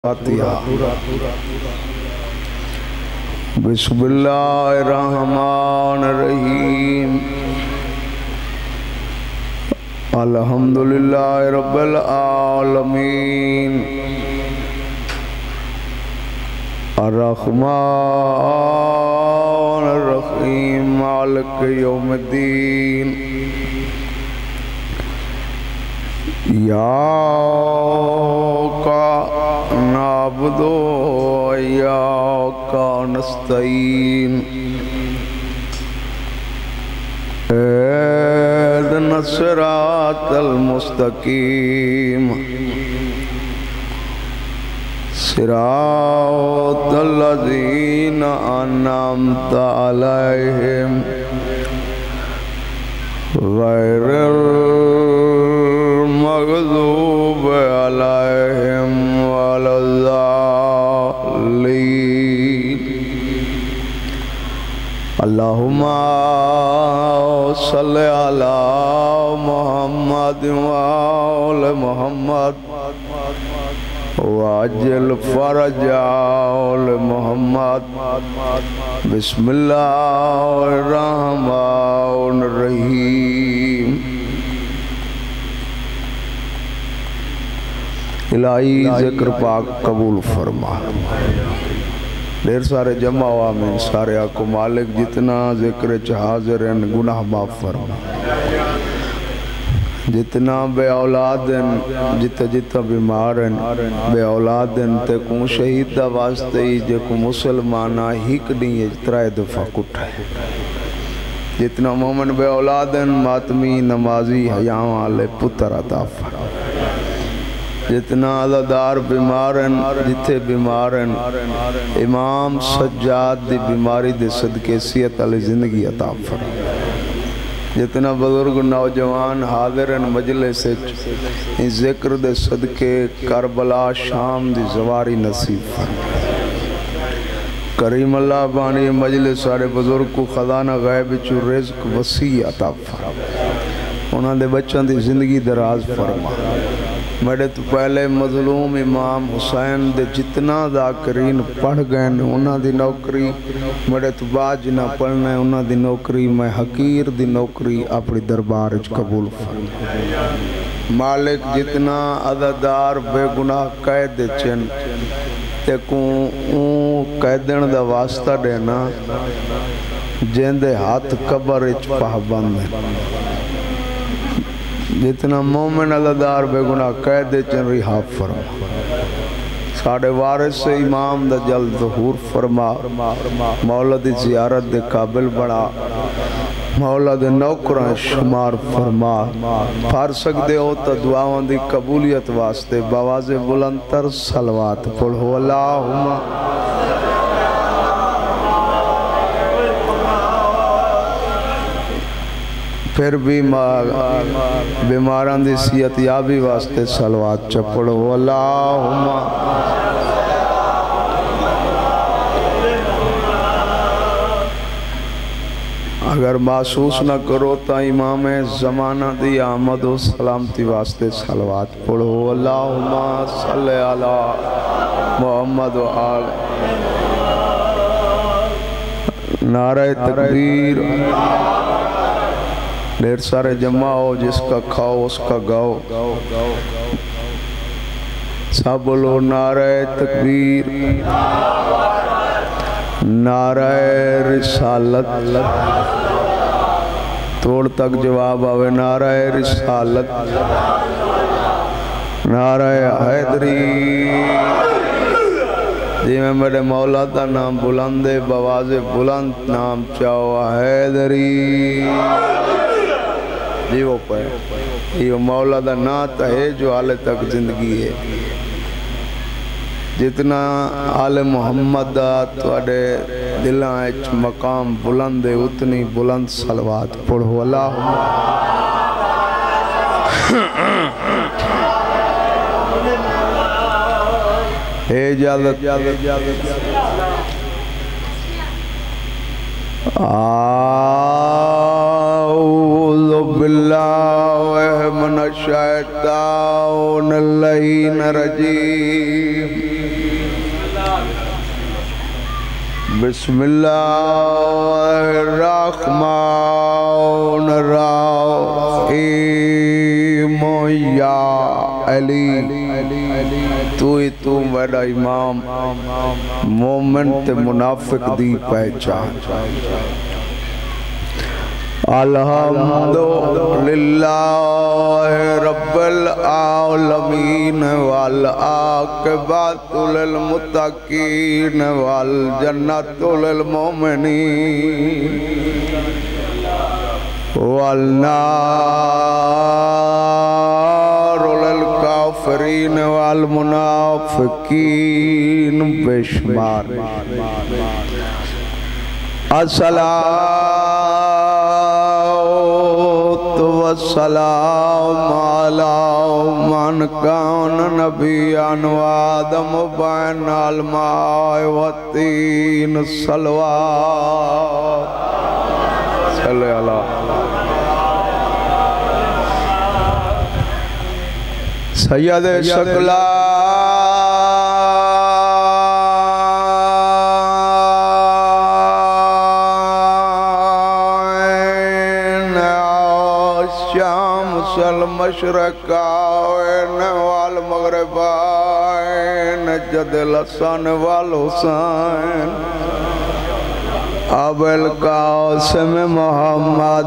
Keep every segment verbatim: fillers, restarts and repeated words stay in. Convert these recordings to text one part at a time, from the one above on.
بسم اللہ الرحمن الرحیم الحمدللہ رب العالمین الرحمن الرحیم مالک یوم الدین ایاک نعبد و ایاک نستعین اهدنا الصراط المستقیم صراط الذین انعمت علیہم غیر المغضوب علیہم ولا الضالین اللہم صلی علی محمد وآل محمد وعجل فرج آل محمد بسم اللہ الرحمن الرحیم الہی ذکر پاک قبول فرما دیر سارے جمع ہوا میں سارے آکو مالک جتنا ذکر حاضر ہیں گناہ معاف فرما جتنا بے اولاد ہیں جتا جتا بیمار ہیں بے اولاد ہیں تے کون شہید دا واسطے ہی جے کو مسلمانہ ہیک نہیں ہے ترائے دفعہ کٹھا ہے جتنا مومن بے اولاد ہیں ماتمی نمازی حیاں والے پتر عطا فرما جتنا عزادار بیمار ہیں جتے بیمار ہیں امام سجاد دی بیماری دے صدقے سیت علی زندگی عطا فرما جتنا بزرگ نوجوان حاضر ہیں مجلس ان ذکر دے صدقے کربلا شام دی زواری نصیب فرما کریم اللہ بانی مجلس سارے بزرگ کو خزانہ غیب چو رزق وسیع عطا فرما انہاں دے بچوں دی زندگی دراز فرما میرے تو پہلے مظلوم امام حسین دے جتنا ذاکرین پڑھ گئے انہاں دی نوکری میرے تو باج نہ پڑھنا انہاں دی نوکری میں حقیر دی نوکری اپنی دربار قبول فرما مالک جتنا عزادار بے گناہ قید چن تے کون قیدن دا واسطہ دینا جن دے ہاتھ قبر اچ پہبند ہے جتنا مومن عزادار بے گناہ قید چن رہا فرما ساڑھے وارث سے امام دا جلد ظہور فرما مولا دی زیارت دے قابل بڑا مولا دے نوکران شمار فرما پھار سکتے ہو تا دعاوان دی قبولیت واسطے بواز بلندتر صلوات پڑھو اللہم پھر بھی بیماران دی صحت یابی واسطے صلوات چپڑو اللہم اگر محسوس نہ کرو تا امام زمانہ دی آمد و سلامتی واسطے صلوات پڑھو اللہم صلی علی محمد و آل نعرہ تکبیر دیر سارے جمع ہو جس کا کھاؤ اس کا گاؤ سب بولو نعرہ تکبیر نعرہ رسالت توڑ تک جواب آوے نعرہ رسالت نعرہ حیدری جی میں میرے مولا دا نام بلندے بواز بلند نام چاہو حیدری جی وہ پہ یہ مولا دا نات ہے جو آلے تک زندگی ہے جتنا آل محمد دا توڑے دلائیں اچ مقام بلند ہے اتنی بلند صلوات پڑھو اللہم اے اجازت اعوذ باللہ من الشیطان اللعین الرجیم بسم اللہ الرحمن الرحیم یا علی تو ہی تو میرا امام مومن تے منافق دی پہچان الحمدللہ رب العالمین والعاقبۃ للمتقین والجنۃ للمؤمنین والنار للکافرین والمنافقین بشمار والسلام علی من کان نبیًا وآدم بین الماء والطین صلوات صلی اللہ سید شکلہ المشرقین والمغربین جد الحسن والحسین ابو القاسم محمد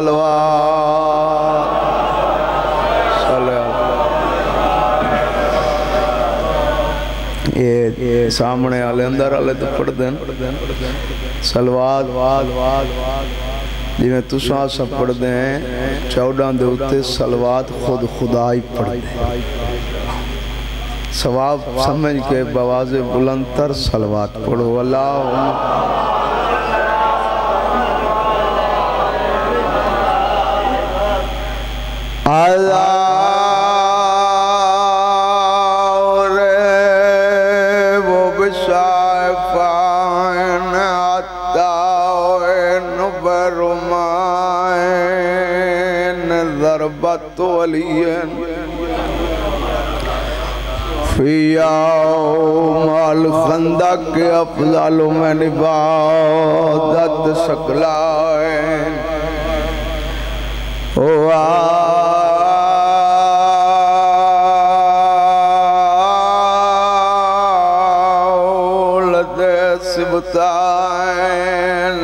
صلوات یہ سامنے آلے اندر آلے تو پڑھ دیں صلوات جی میں تساں سب پڑھ دیں چودہ دے اتے صلوات خود خدائی پڑھ دیں ثواب سمجھ کے بواز بلندتر صلوات پڑھو اللہ اللہ ضربت ولین فی یوم الخندق افضل من عبادت شکلائن وآلد سبتائن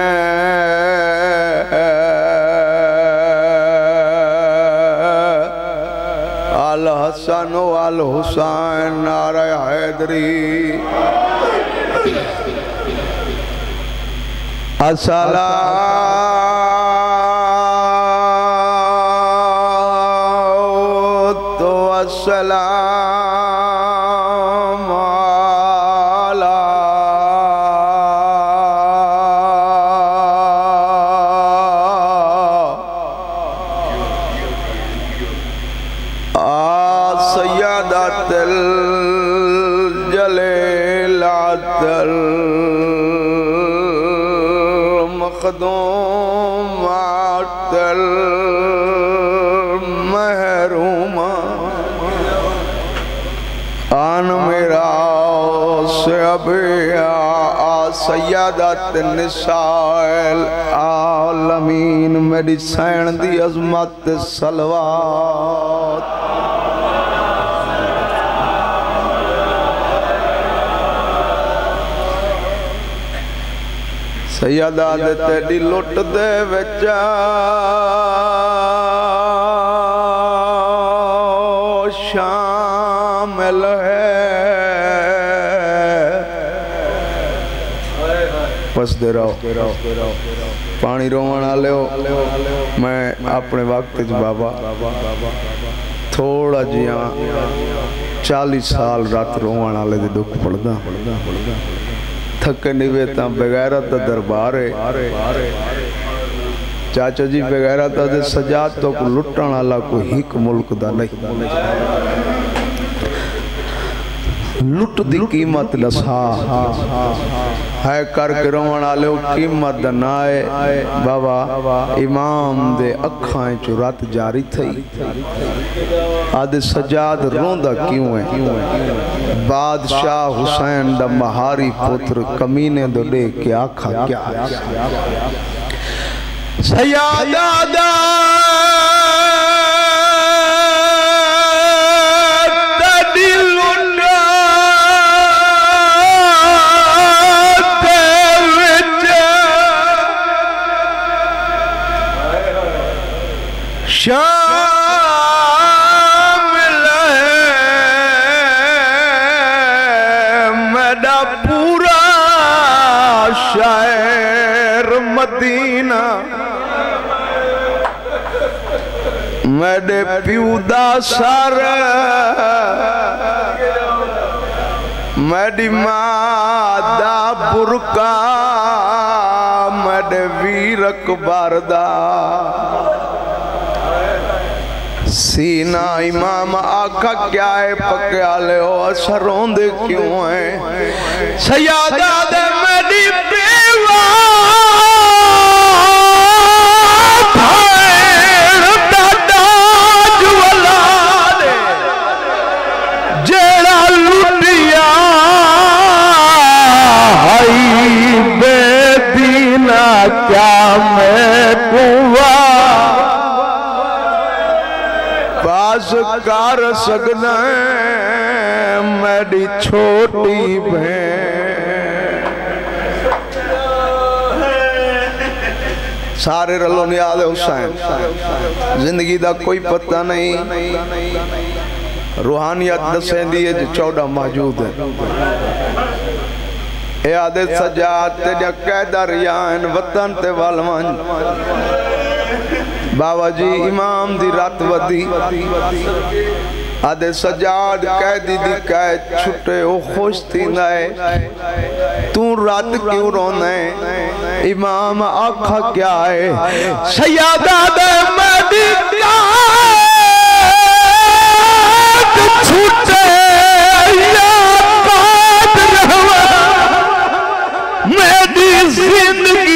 الحسن والحسین نعرہ حیدری الصلاة والسلام علی سیادت الجلیلات المخدومات المحرومہ آن میرا سے ابیا سیادت النساء العالمین میری سین دی عظمت صلوات سیدہ دے تیڑی لٹ دے وچا شامل ہے پس دے رہو پانی رومانا لے ہو میں اپنے وقت جو بابا تھوڑا جیاں چالیس سال رات رومانا لے دے دکھ پڑھ دا تھکے نیویتاں بغیرت دربار ہے چاچا جی بغیرت دے سجاد تو کو لٹن اللہ کو ہیک ملک دا نہیں لٹ دی قیمت لسا ہے کر کے روان آلے ہو قیمت دنائے بابا امام دے اکھائیں چو رات جاری تھی آدھے سجاد روندہ کیوں ہے بادشاہ حسین دا مہاری پتر کمینے دو لے کے آکھا کیا سیادہ دا شامل ہے میرا پورا شہر مدینہ میرے پیو دا سر میری ماں دا برکا میرے ویرک باردہ سینہ امام آقا کیا ہے پکیالے ہو اثروں دے کیوں ہیں سیادہ دے میری بیوہ بھائر دادا جوالا دے جیڑا لٹیا ہائی بے دینہ کیا میں کوا باز کار سکنا ہے میری چھوٹی بہن سارے رلو نیاد حسین زندگی دا کوئی پتہ نہیں روحانیت دسیں دیئے جو چودہ موجود ہے اے آدھے سجاد تے جا قیدہ ریان وطن تے والوان بابا جی امام دی رات ودی آدھے سجاد قیدی دی قید چھٹے او خوش تھی نائے تو رات کیوں رونے امام آکھا کیا ہے سیادہ دے میری قید چھٹے یا بات رہوا میری زندگی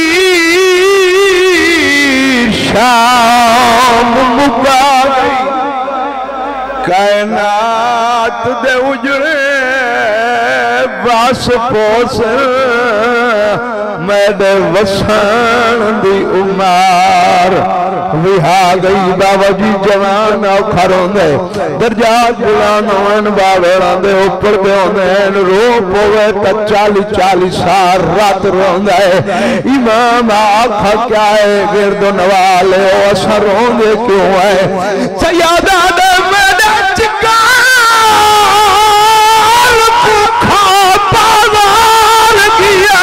شام مکا گئی کائنات دے اجڑے باس پوس میرے وسان دی عمار وہا گئی بابا جی جوان اوکھروں دے درجات بلانوں ان باویران دے اوپر دے ہوندے رو پوے تا چالی چالی سار رات روندے امام آکھا کیا ہے گرد و نوالے او اثروں دے کیوں ہے سیادہ دے میرے چکار بکھا بازار کیا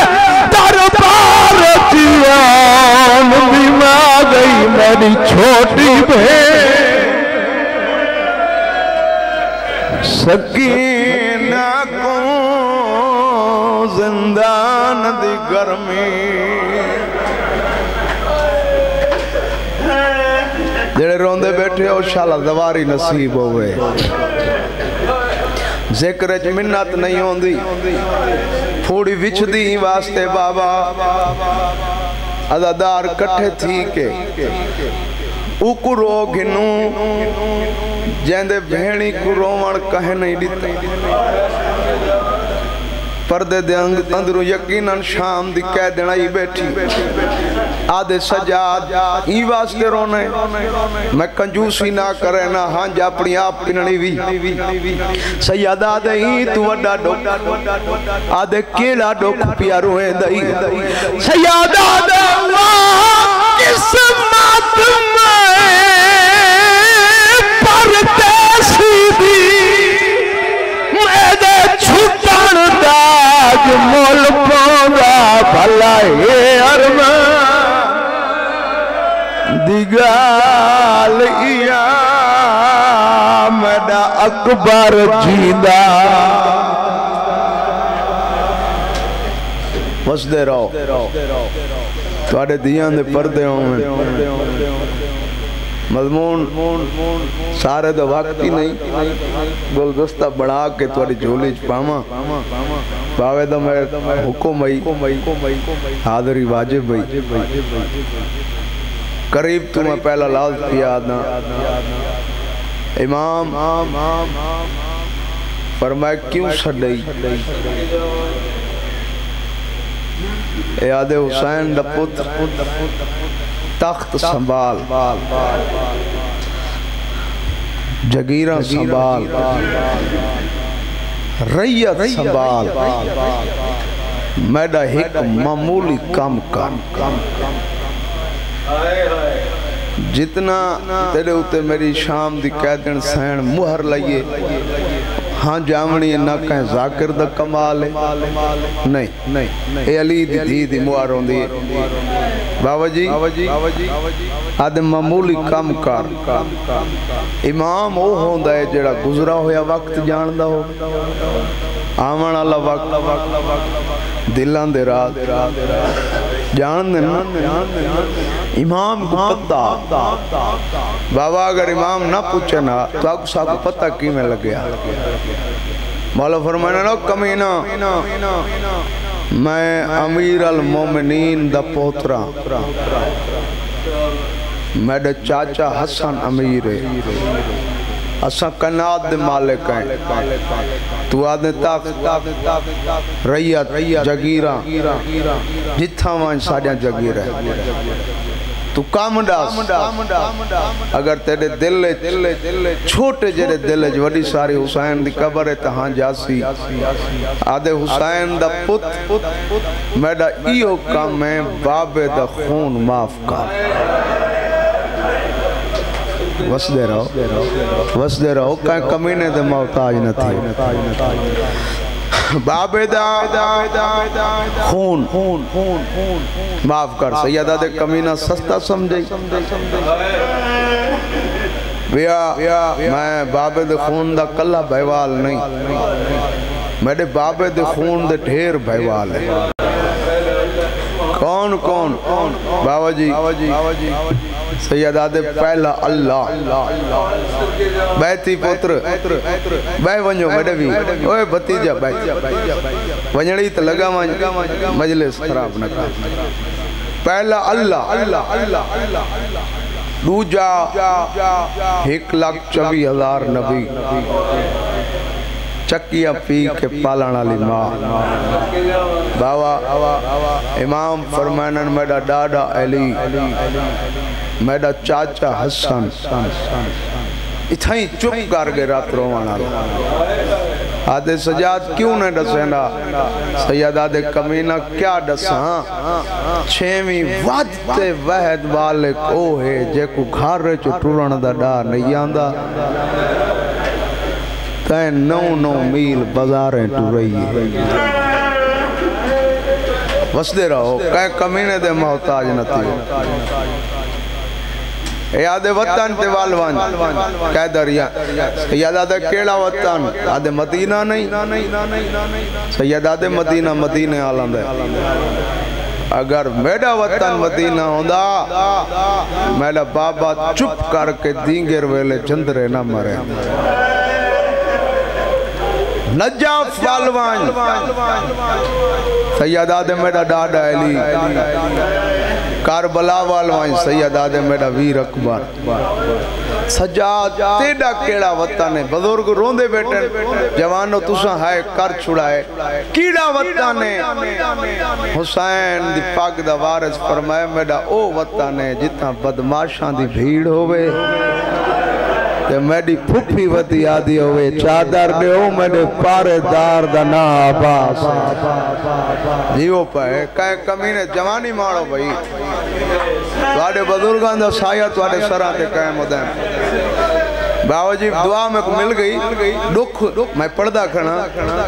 دربار جیان بھی ماں گئی میری چھوٹی بہن سکینہ کو زندان دی گرمی جڑے روندے بیٹھے ہو شالا دواری نصیب ہوئے ذکر اچ منت نہیں ہوندی پھوڑی وچ دی واسطے بابا عددار کٹھے تھی کے اوکو رو گھنوں جیندے بھینی کو رومن کہے نہیں دیتے پردے دے اندروں یقیناً شام دی کہہ دینائی بیٹھی آدھے سجاد ہی واسطے رونے میں کنجوسی نہ کرے نہ ہاں جا اپنی آپ پنڑی وی سیاد آدھے ہی تو وڈا ڈوک آدھے کیلا ڈوک پیا روئے دائی سیاد آدھے اللہ قسمت میں پردے سیدھی میدے چھٹن داج مول پونگا بھلا یہ ارمان دیگال ایا میڈا اکبر جیندہ وسدے رہو توڑے دیاں دے پردے ہوں مضمون سارے دا وقت ہی نہیں گلدستہ بڑھا کے توڑی جھولی چپاما باوے دا میں حکم ہی حاضری واجب ہی قریب تو میں پہلا لاز کیا آدھا امام فرمائے کیوں سڑئی اے آدھے حسین دا پتر تخت سنبھال جگیرہ سنبھال ریت سنبھال میڈا ہک معمولی کم کر جتنا تیرے ہوتے میری شام دی قیدن سین مہر لئیے ہاں جامنی نہ کہیں ذاکر دا کمال ہے نہیں اے علی دی دی دی مہر ہوں دی بابا جی آدھے معمولی کم کر امام وہ ہوں دا ہے جڑا گزرا ہویا وقت جان دا ہو آمان اللہ وقت دلان دے رات جان دے امام کو پتہ بابا اگر امام نہ پوچھے نا تو آپ کو ساتھ پتہ کی میں لگیا مولا فرمانا نو کمینہ میں امیر المومنین دا پوترا میرے چاچا حسن امیر ہے اساں کناد دے مالک ہیں تو آدھے تاک ریت جگیرہ جتھا وہاں ساڑیاں جگیر ہے تو کام ڈاس اگر تیرے دل چھوٹے جڑے دل وڈی ساری حسین دی قبر ہے تہاں جاسی آدھے حسین دا پت میڈا ایو کام ہے بابے دا خون معاف کر وس دے رہو وس دے رہو کہیں کمینے دے محتاج نہ تھی بابے دا خون معاف کر سیدہ دے کمینہ سستا سمجھے بیا میں بابے دے خون دا کلہ بھائیوال نہیں میرے بابے دے خون دے ڈھیر بھائیوال ہے کون کون بابا جی سیدہ دے پہلا اللہ بیتی پتر بے ونجو میڈے بھی اوہ بھتیجہ بیتی ونجڑی تو لگا مجلس خراب نہ کر پہلا اللہ دو جا ایک لاکھ چوی ہزار نبی چکیاں پی کے پالانا لی ماں باوا امام فرمائنن میڈا ڈاڈا علی میڈا چاچا حسن اتھائیں چپ کر گئے رات روانا آدھے سجاد کیوں نے ڈسینا سید آدھے کمینہ کیا ڈساں چھیویں وقت وحد والک او ہے جے کو گھار رہے چو ٹورن دا ڈا نہیں آندہ تین نو نو میل بزاریں ٹو رہی ہے وسدے رہو کہیں کمینے دے محتاج نہ تھی اے آدھے وطن تے والوان کہہ دریا سید آدھے کیڑا وطن آدھے مدینہ نہیں سید آدھے مدینہ مدینہ عالم دے اگر میڈا وطن مدینہ ہوندہ میڈا بابا چپ کر کے دینگر ویلے جندرے نہ مرے نجاف والوان سید آدھے میڈا ڈاڈا علی کاربلا والوان سید آدھے میڈا ویر اکبر سجاد تیڑا کیڑا وطن ہے بزرگ روندے بیٹھے جوانو تساں ہائے کر چھڑائے کیڑا وطن ہے حسین دی پاک دا وارث فرمائے میڈا او وطن ہے جتنا بدماشاں دی بھیڑ ہوئے تے میڈی پھپی وطی آدھی ہوئے چادر دے ہو میڈے پارے دار دا نا آباس جیو پائے کہیں کمینے جوانی مارو بھئی توڑے بزرگان دا سایہ توڑے سران دے کہیں مدین باو جی دعا میں کو مل گئی دکھ میں پردہ کھنا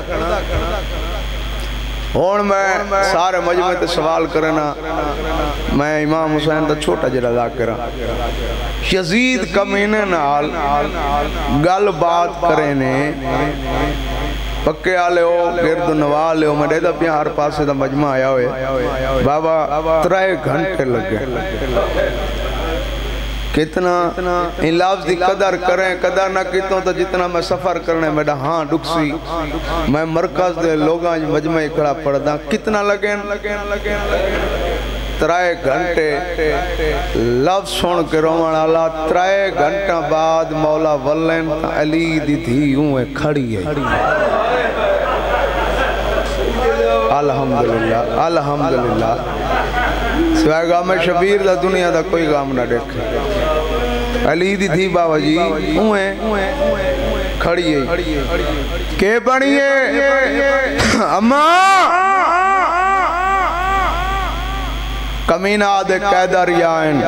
اور میں سارے مجمع تے سوال کرنا میں امام حسین دا چھوٹا جڑا ذاکرہ یزید کمینے نال گل بات کرنے پکے آلے ہو گرد نوالے ہو میں دیدہ پیا ہر پاسے دا مجمع آیا ہوئے بابا ترائے گھنٹے لگے کتنا ان لفظ دی قدر کریں قدر نہ کیتوں تو جتنا میں سفر کرنے میڈا ہاں ڈکسی میں مرکز دے لوگاں مجمع اکھڑا پڑھدا کتنا لگیں ترائے گھنٹے لفظ سن کے رومن آلا ترائے گھنٹہ بعد مولا ولین علی دی تھی ہوں کھڑی ہے الحمدللہ الحمدللہ سوائے غام شبیر دا دنیا دا کوئی غام نہ دیکھے علی دی تھی بابا جی ہوئے کھڑی ہے کہ بڑی ہے اماں کمینہ آدھے قیدر یائن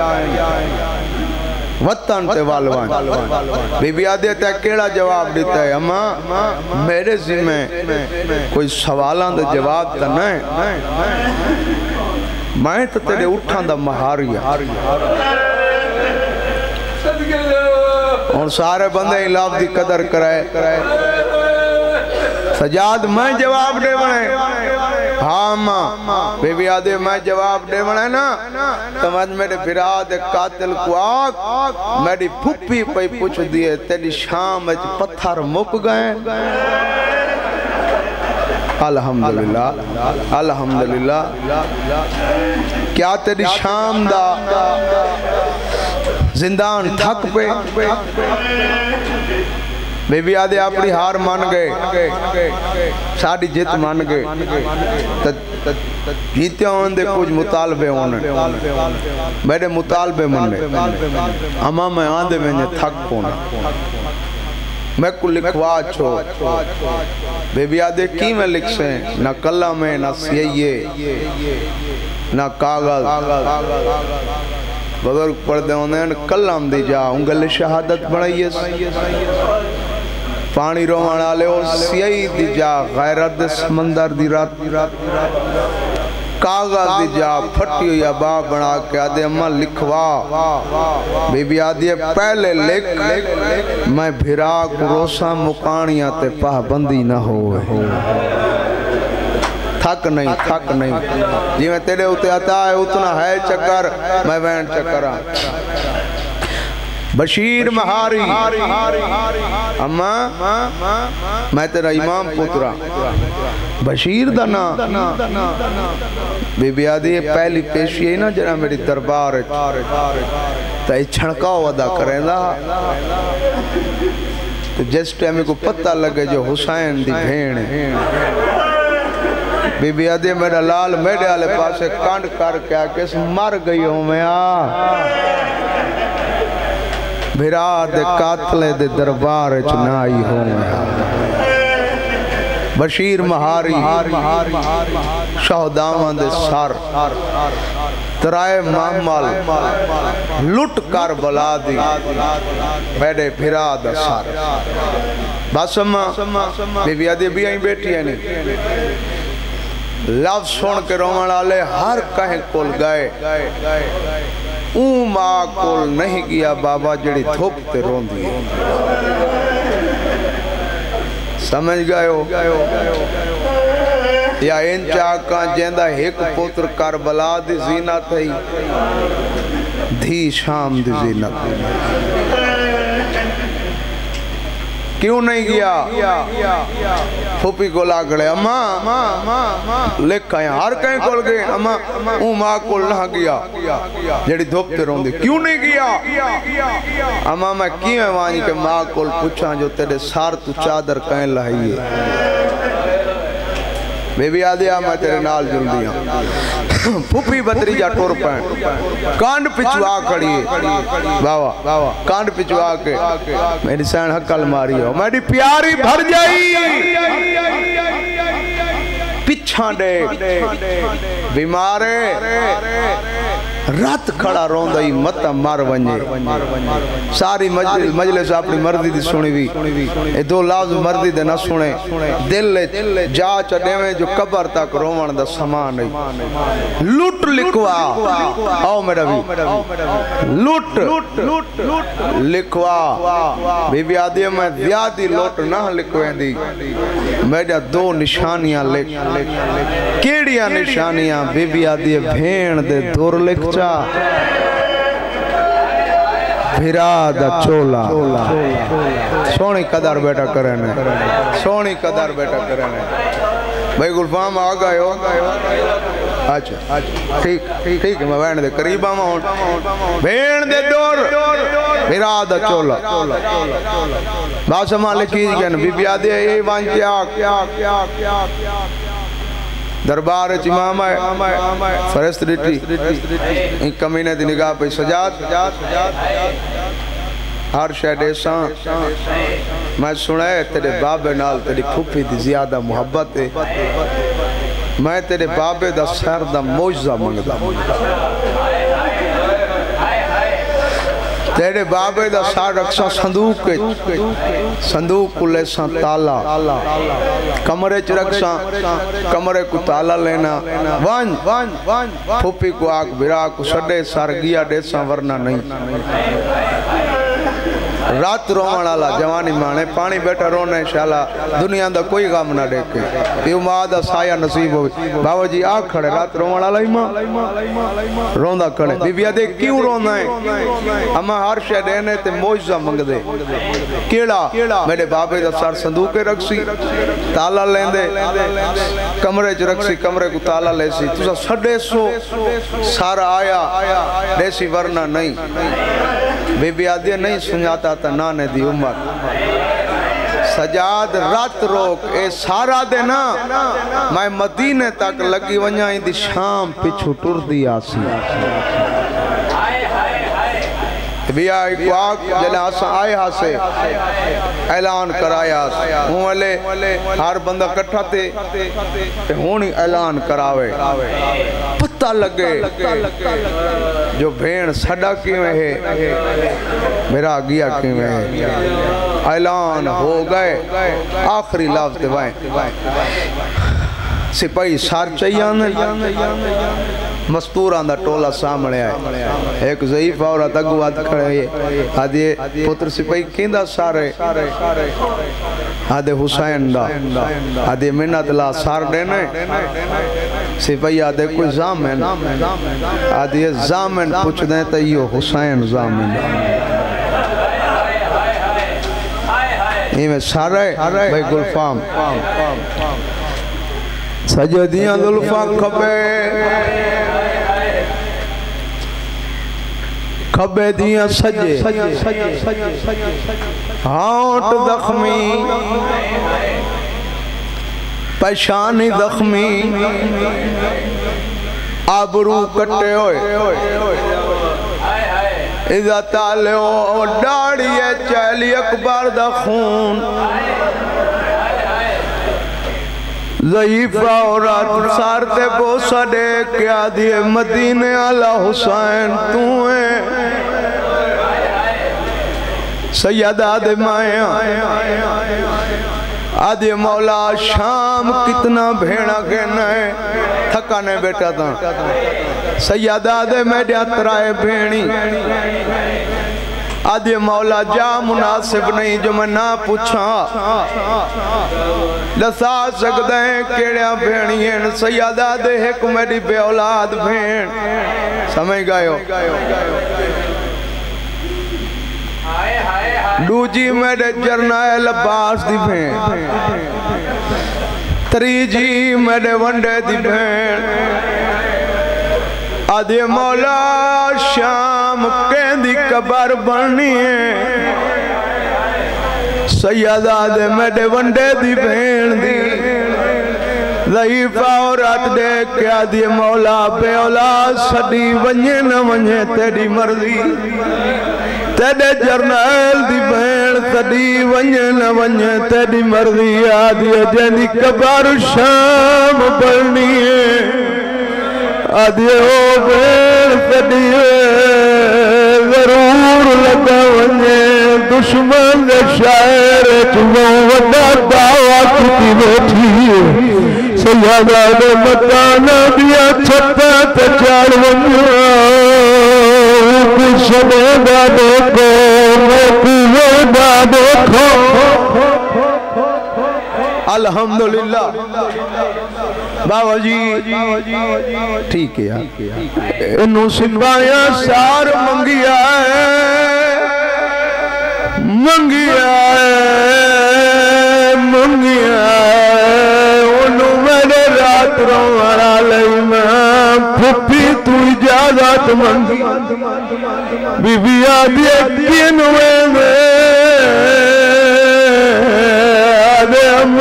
وطن تے والوان بی بی آدھے تے کیڑا جواب دیتا ہے اماں میرے ذمہ کوئی سوالان دے جواب تا نہیں میں تو تیرے اٹھان دا مہاری اور سارے بندے لفظ دی قدر کرائے سجاد میں جواب دے بنے ہاں ماں بی بی آدھے میں جواب دے بنے نا سمجھ میرے براد قاتل کو آگ میری پھپی پہ پوچھ دیئے تیری شام اچھ پتھر مک گئے الحمدللہ الحمدللہ کیا تیری شام دا زندان تھک پہ بی بی آدھے اپنی ہار مان گئے ساڑھی جت مان گئے جیتے ہوں دے کچھ مطالبے ہونے میرے مطالبے مننے اما میں آدھے میں نے تھک پونا میں کو لکھوا چھو بی بی آدھے کی میں لکھ سے نہ قلم ہے نہ سیئیے نہ کاغذ بزرگ پڑھتے ہونے قلم دی جا انگل شہادت بڑھائیے پانی روان آلے ہو سیئی دی جا غیرت دے سمندر دی رات کاغذ دی جا پھٹی ہوئی ابا بنا کے آدھے اماں لکھوا بی بی آدھے پہلے لکھ میں بھرا کو روسا مکانیاں تے پاہ بندی نہ ہوئے تھک نہیں تھک نہیں جی میں تیرے ہوتے آتا ہے اتنا ہے چکر میں بین چکرہ بشیر مہاری اماں میں تیرا امام پترا بشیر دنا بی بی آدھی پہلی پیشی ہے نا جنا میری دربار تا یہ چھنکاو ادا کریں دا تو جس ٹیمی کو پتہ لگے جو حسین دی بھین ہے بی بی آدھی میرا لال میرے آلے پاسے کانڈ کر کے آکے مر گئی ہوں میں آ بھرا دے قاتلے دے دربار چنائی ہوں بشیر مہاری شہدامان دے سار ترائے محمل لٹ کر بلا دی میرے بھرا دے سار بس اماں بی بی آدھی بھی آئیں بیٹھی ہے نہیں لفظ سن کے رومان آلے ہر کہیں کل گئے اون ماں کول نہیں گیا بابا جڑی تھوپتے رون دیئے سمجھ گئے ہو یا ان چاکاں جیندہ ایک پتر کربلا دی زینت ہے دھی شام دی زینت ہے کیوں نہیں گیا پھوپی کو لاگڑے اماں لکھ آئیں ہر کہیں کھول گئے اماں اون ماں کو نہ گیا جڑی دھوپتے رہوں دے کیوں نہیں گیا اماں میں کیوں ہے وہاں کہ ماں کو پوچھاں جو تیرے سار تو چادر کہیں لائیے بے بی آدھے آماں تیرے نال جل دیا پھوپی بطری جا ٹور پائیں کانڈ پچوا کھڑیے باوا کانڈ پچوا کے میری سین حقل ماری ہو میری پیاری بھر جائی پچھاں دے بیمارے رات کھڑا رون دائی متا مار ونجے ساری مجلس اپنی مردی دی سنی بھی اے دو لفظ مردی دے نہ سنے دل جا چڑے میں جو قبر تک رومن دا سامان نہیں لوٹ لکھوا آؤ میرا بھی لوٹ لکھوا بی بی آدھی میں زیادی لوٹ نہ لکھویں دی میرا دو نشانیاں لکھ کیڑیاں نشانیاں بی بی آدھی بھین دے دور لکھ چا بھرا دا چولا سونی قدر بیٹا کرنے سونی قدر بیٹا کرنے بھائی گلفام آگا ہو اچھا ٹھیک ٹھیک ہے میں بین دے قریبہ میں ہوں بین دے دور بھرا دا چولا باسا مالکی جی کہنا بی بی آدھے اے وان کیا دربار امام ہے فرست ڈیٹی ان کمینے دی نگاہ پہ سجاد ہر شہد ایسان میں سنے تیرے بابے نال تیری پھوپی دی زیادہ محبت ہے میں تیرے بابے دا سر دا موجزہ منگدا تیرے بابے دا سار رکھسا صندوق کے صندوق کو لیسا تالا کمرے چ رکھسا کمرے کو تالا لینا وان پھوپی کو آگ بھرا کو سڑے سار گیا دیسا ورنہ نہیں رات روان آلا جوانی مانے پانی بیٹھا رونے انشاءاللہ دنیا دا کوئی غم نہ دیکھے یہ ماں دا سایہ نصیب ہوئی بابا جی آگ کھڑے رات روان آلا ماں روندہ کھڑے بی بی آدھے کیوں رونا ہے اما ہر شے دینے تے موجزہ منگ دے کیڑا میرے بابے دا سار صندوقے رکھ سی تالا لین دے کمرے چ رکھ سی کمرے کو تالا لے سی تو سڑے سو سارا آیا دیسی ورنہ نہیں بی بی آدھے نہیں سنجاتا تا نانے دی عمر سجاد رات روک اے سارا دے نا میں مدینے تک لگی ونجائیں دی شام پچھو ٹر دی آسی بیا ایک واق جلے آسا آئے ہاسے اعلان کرایا ہوں والے ہر بندہ کٹھا تے ہونی اعلان کراوے پتہ لگے جو بھین سڑا کی میں ہے میرا گیا کی میں ہے اعلان ہو گئے آخری لفظ دوائیں سپاہی سار چاہیانے مستوران دا ٹولا سامنے آئے ایک ضعیف عورت اگوات کھڑے ہیں آدھے پتر سپاہی کیندہ سارے آدھے حسین دا آدھے منت لا سار دینے سپاہی آدھے کوئی زامن آدھے زامن پوچھ دیں تو یہ حسین زامن یہ میں سارے بھائی گلفام سجدیاں ذلفاں کھبے کھبے دیاں سجے ہانٹ زخمی پیشانی زخمی آبرو کٹے ہوئے اذا تالیو ڈاڑی چیلی اکبر دا خون ضعیفہ عورت سارتے بوسا دے کیا دیئے مدینے علی حسین تو ہیں سیدہ آدھے مائیں آدھے مولا شام کتنا بھیڑا گھنا ہے تھکانے بیٹا تھا سیدہ آدھے میڈیا اترائے بھیڑی آدھے مولا جا مناسب نہیں جو میں نہ پوچھا لسا سکتے ہیں کیڑیاں بھیڑی ہیں سیدہ آدھے ایک میری بے اولاد بھیڑ سمجھ گئے ہو دوجی میرے جرنائل عباس دی بھیڑ تریجی میرے ونڈے دی بھیڑ آدھے مولا شام کہندی قبر بننی ہے سیدہ آدھے میرے ونڈے دی بھیڑ دی ضعیفہ عورت دے کیا دی مولا بے اولاد سڑی ونجے نہ ونجے تیری مرضی تیرے جرنیل دی بھیڑ سڑی ونجے نہ ونجے تیری مرضی آدھی جیندی قبر شام بننی ہے آدھی او بھیڑ سڑی ضرور لگا ونجے دشمن شاعر چمو وڈا دعویٰ کتی بیٹھی سیادہ دے مکانہ دیا چھتا تچار ونجا کشنے دا دیکھو موکوے دا دیکھو الحمدللہ بابا جی ٹھیک ہے انہوں سپاہیاں سار منگیا ہے منگیا منگیا انہوں میرے رات روڑا لئی میں پھپی تو اجازت منگی بی بی آدھی اکین ہوئے میں آدھے ہم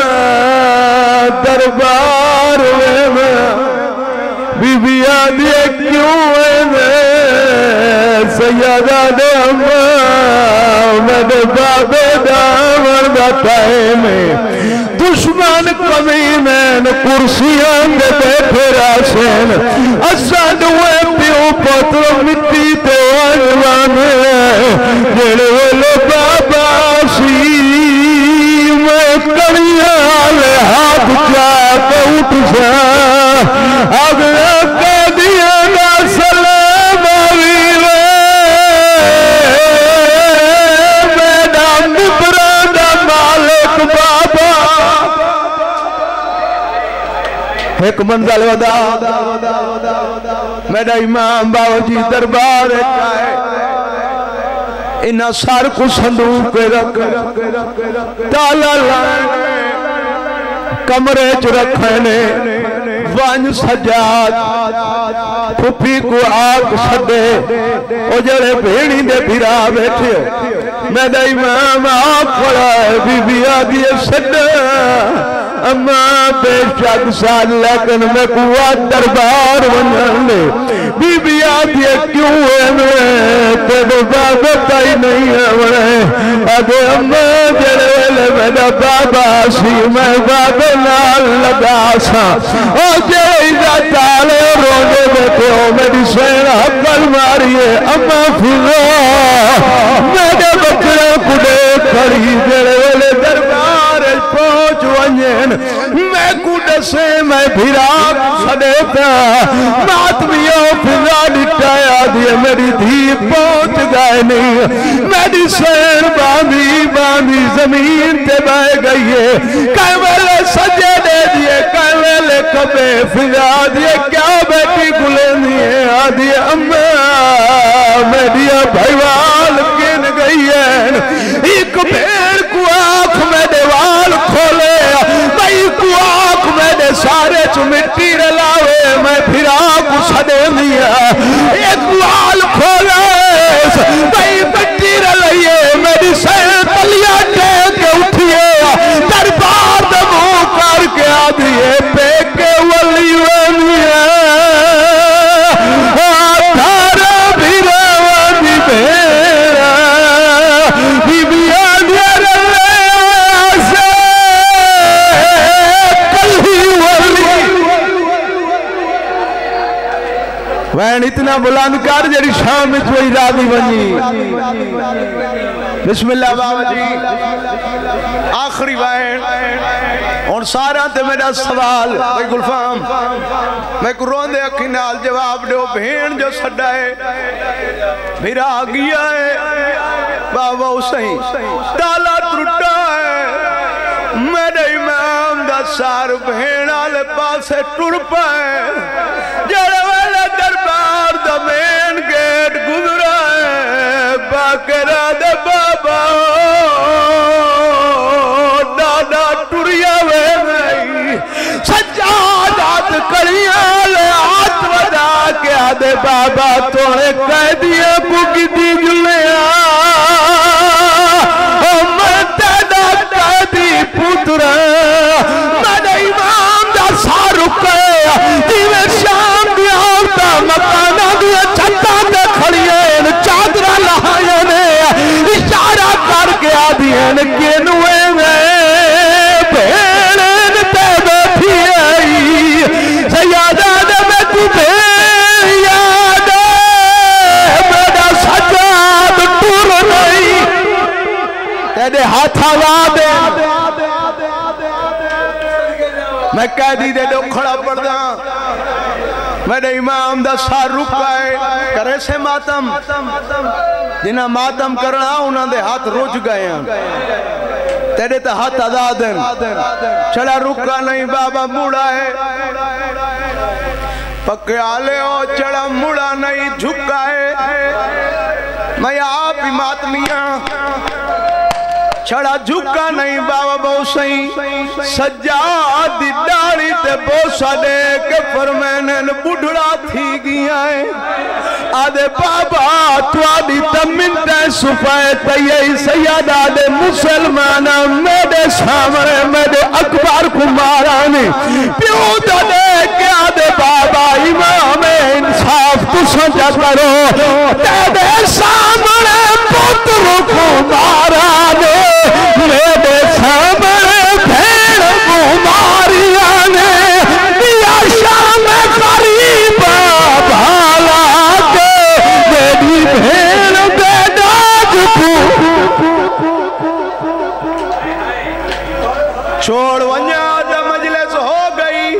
دربار ہوئے میں بی بی آدھی کیوں ہوئے میں سیادہ دے ہم میرے بابے دامر بتائے میں دشمن کمینین کرسیاں دے بیٹھے راسین اسد ہوئے پیو پتر مٹی تے آنوانے جڑے لو بابا سی میں کڑیاں لے ہاتھ چاک اٹھ سا اگلا قیدیاں نا سلام آویلے میڈا مبرادہ مالک بابا ایک منزل ودا میرا امام باو جی دربار ہے انہا سار کو صندوق رکھ تالا لائے کمرے چ رکھنے وانج سجاد پھپی کو آگ سدے او جڑے بھیڑی دے بھیرا بیٹھے میرا امام آگ کھڑا ہے بی بی آگی سدے اما بے شک سال لیکن میں قوات دربار ونجھنے بی بی آدھی کیوں ہے میں تیرے بابا تائی نہیں ہے میں اگے اما جڑے لے میرا بابا سی میں بابا نال لگا سا او جڑے تالے رونے بیٹھے ہو میری سین حقل ماریے اما فضا میرے بکرے کڑے کھڑی جڑے لے دربار پہنچ ونجھن میں کڑے سے میں بھیراک سڑیتا ماتمیوں فضا ڈٹایا دیئے میری دھی پہنچ گئے نہیں میری سین باندھی باندھی زمین تے بہ گئی ہے کہیں ویلے سجے دے دیئے کہیں ویلے کبے فضا دیئے کیا بیٹی گلے دیئے آدھی اممہ میری بھائیوال کن گئی ہے ایک بھیڑ کو آنکھ میں دیوال کھولے بھائی کو آنکھ میں دے سارے چو مٹی رلاوے میں پھر آنکھ سدے دیا ایک وال کھولے بھائی مٹی رلائیے میری سین تلیا ٹیک کے اٹھئے دربار دمو کر کے آدھئے پیک کے ولی ولی ہے آدھارا بھی روانی بھیرا بی بی آدھیا رلے آسے کلی ولی وین اتنا بلند کر جڑی شام میں توئی راضی بنی بسم اللہ بابا جی آخری وین اور سارا تے میرا سوال بھائی گلفام میں کو روندے اکھی نال جواب دے بھین جو سڑا ہے میرا آگیا ہے بابا اسیں تالا ٹرٹا ہے میرے امام دا سار بھین آلے پاسے ٹر پائے جڑے ویلے دربار دا مین گیٹ گزرا ہے باکرہ دے بابا دادا ٹریا وے نہیں سجادات کریاں لے آت ودا کے آدھے بابا توڑے قیدیاں کو گدی جلیاں میں تیدا قیدی پترہ میرے امام دا سارک ہے دیوے شام دیا ہوتا مکانہ دیا چھتا دے کھڑیاں چادرہ لہائیاں نے اشارہ کر کے آدھیاں کینوے میں بھیڑن تے بیٹھی آئی سیادہ دے میں کو بھیڑ میرا سجاد ٹور نہیں تیرے ہاتھ آوا دے میں قیدی دے دو کھڑا پڑ دا میرے امام دا سار رکائے کرے سے ماتم جنہاں ماتم کرنا انہاں دے ہاتھ رج گئے ہیں تیرے تا ہاتھ آدادن چلا رکا نہیں بابا موڑا ہے پکے آلے ہو چڑا موڑا نہیں جھکا ہے میں آپ ہی ماتمیاں چھڑا جھکا نہیں بابا بہو سہیں سجاد دی ڈاڑی تے بوسا دے کے فرمینن بڑھڑا تھی گیا ہے آدھے بابا تو آدھی تمنتے سفائے تیہی سیادہ دے مسلمانہ میرے سامنے میرے اکبر کمارانے پیو دے کے آدھے بابا امام انصاف تو سجا کرو تیرے سامنے پتر کمارانے میرے سامنے بھیڑ کماریانے دیا شام قریب بھالا کے میری بھیڑ بیداج کو چھوڑ ونیا جب مجلس ہو گئی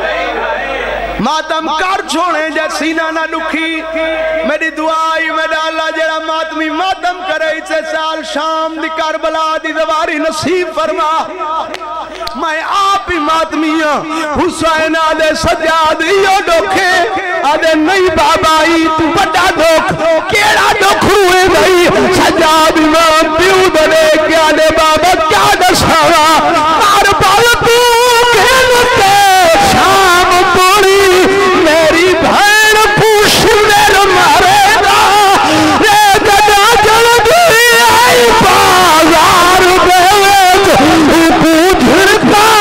ماتم کر چھوڑیں جا سینہ نہ دکھی میری دعائی میں ڈالا جڑا ماتمی ماتم کرے سے سال شام دی کربلا دی دواری نصیب فرما میں آپ ہی ماتمیاں حسین آدھے سجادیوں دکھے آدھے نہیں بابائی تو بڑا دکھ کیڑا دکھ ہوئے گئی سجاد امام پیو دلے کے آدھے بابا کیا دساوا کاربال تو کھلتے شام پوری میری بھین پوش میر مارے گا رے گدا جلدی آئی بازار بیویت تو جھڑکا